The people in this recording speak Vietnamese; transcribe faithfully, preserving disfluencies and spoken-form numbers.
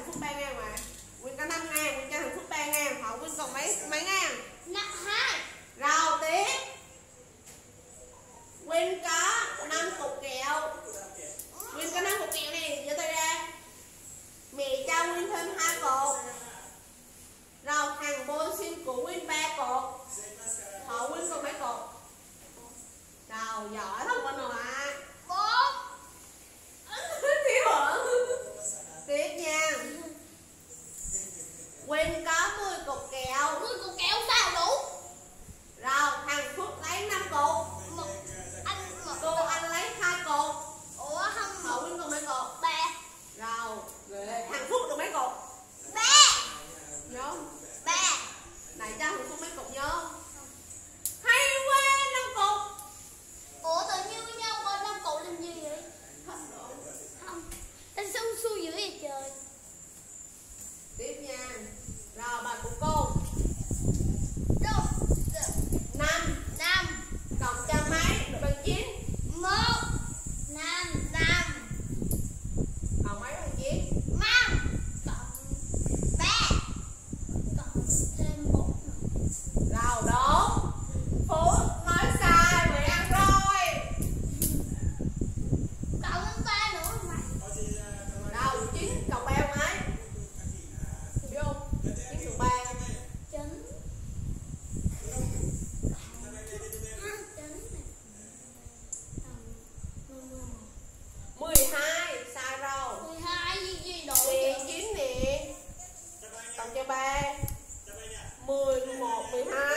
Phúc ba ngàn mà. Nguyên có năm ngàn, Nguyên cho thằng Phúc ba ngàn, họ Nguyên còn mấy mấy ngàn? hai. Rồi tiếp. Nguyên có năm cục kẹo. Nguyên có năm cục kẹo này, giơ tay ra. Mẹ cho Nguyên thêm hai cục. Rồi thằng bô xin của Nguyên ba cục. Họ Nguyên còn mấy cục? Rồi giỏi không con nào ạ? bốn. Thiếu hả? Tiếp nha. Nguyên có mười cục kẹo. mười cục kẹo sao đủ? Rồi thằng Phúc lấy năm cục. Một anh một Cô anh lấy hai cục. ủa không Họ Nguyên còn mấy cục? ba. Rồi thằng Phúc được mấy cục? ba. Nhớ không? ba. Này cho thằng Phúc mấy cục nhớ không? Hay quá, năm cục. Ủa tự nhiên với nhau bên năm cục làm gì vậy? Hết rồi. Không. Anh sao xui dữ vậy trời? Tiếp nha. Rồi bài của cô. Đâu? Năm. năm. Cộng cho mấy được bằng chín? một. năm. năm. Còn mấy bằng chín? năm. Cộng ba. Cộng thêm bốn. Rồi đúng. Phúc nói sai, mày ăn rồi. Cộng thêm ba nữa mày. Đâu, chín cộng ba bằng mấy? Biết không? chín cộng ba. Chín. mười hai, sai rồi. mười hai gì gì độ Thì chín nè. Cộng cho ba. mười, mười một, mười hai.